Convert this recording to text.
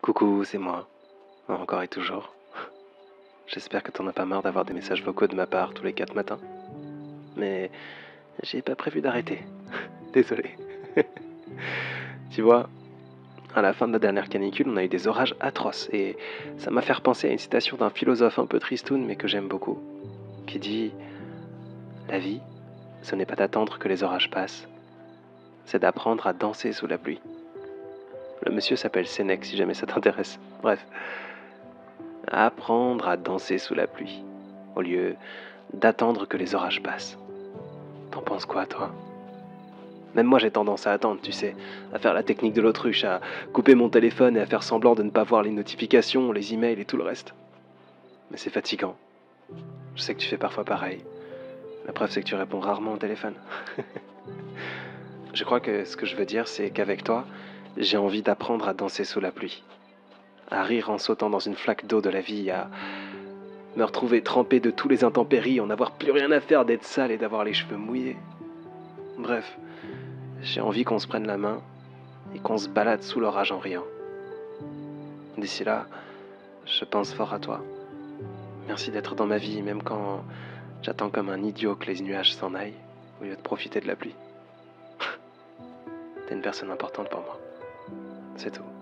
Coucou, c'est moi, encore et toujours. J'espère que t'en as pas marre d'avoir des messages vocaux de ma part tous les 4 matins. Mais j'ai pas prévu d'arrêter. Désolé. Tu vois, à la fin de la dernière canicule, on a eu des orages atroces et ça m'a fait repenser à une citation d'un philosophe un peu tristoun mais que j'aime beaucoup, qui dit La vie, ce n'est pas d'attendre que les orages passent, c'est d'apprendre à danser sous la pluie. Le monsieur s'appelle Sénèque si jamais ça t'intéresse. Bref, apprendre à danser sous la pluie, au lieu d'attendre que les orages passent. T'en penses quoi, toi? Même moi, j'ai tendance à attendre, tu sais, à faire la technique de l'autruche, à couper mon téléphone et à faire semblant de ne pas voir les notifications, les emails et tout le reste. Mais c'est fatigant. Je sais que tu fais parfois pareil. La preuve, c'est que tu réponds rarement au téléphone. Je crois que ce que je veux dire, c'est qu'avec toi, j'ai envie d'apprendre à danser sous la pluie. À rire en sautant dans une flaque d'eau de la vie, à me retrouver trempé de tous les intempéries, en n'avoir plus rien à faire d'être sale et d'avoir les cheveux mouillés. Bref, j'ai envie qu'on se prenne la main et qu'on se balade sous l'orage en riant. D'ici là, je pense fort à toi. Merci d'être dans ma vie, même quand j'attends comme un idiot que les nuages s'en aillent, au lieu de profiter de la pluie. T'es une personne importante pour moi. C'est tout.